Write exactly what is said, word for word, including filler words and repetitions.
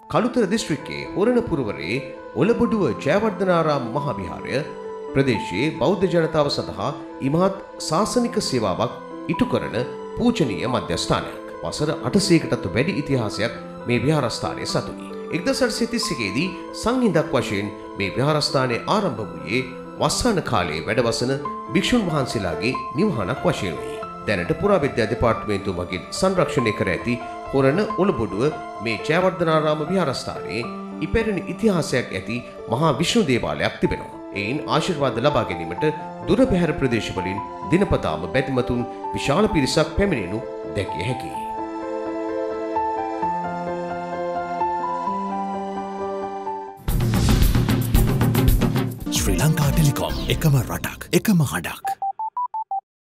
කළුතර දිස්ත්‍රික්කයේ හොරණ පුරවරේ ඔලබොඩුව ජයවර්ධනාරාම මහා විහාරය ප්‍රදේශයේ බෞද්ධ ජනතාව සඳහා ඉමහත් ශාසනික සේවාවක් ඉටු කරන පූජනීය මධ්‍යස්ථානයක්. වසර අටසීයකටත් වැඩි ඉතිහාසයක් මේ විහාරස්ථානයේ සතුයි. එක්දහස් අටසිය තිස් එකේදී සංහිඳක් වශයෙන් මේ විහාරස්ථානයේ ආරම්භ වූයේ වස්සාන කාලයේ වැඩවසන භික්ෂුන් වහන්සේලාගේ නිවහනක් වශයෙන් වේ. දැනට පුරාවිද්‍යා දෙපාර්තමේන්තුව මගින් සංරක්ෂණය කර ඇති හොරණ ඔලබොඩුව මේ ජයවර්ධනාරාම විහාරස්ථානයේ ඉපැරණි ඉතිහාසයක් ඇති මහා විෂ්ණු දේවාලයක් තිබෙනවා. එයින් ආශිර්වාද ලබා ගැනීමට දුර බැහැර ප්‍රදේශවලින් දිනපතාම බැතිමතුන් විශාල පිරිසක් පැමිණෙනු දැකිය හැකියි. Sri Lanka Telecom ekama ratak ekama hadak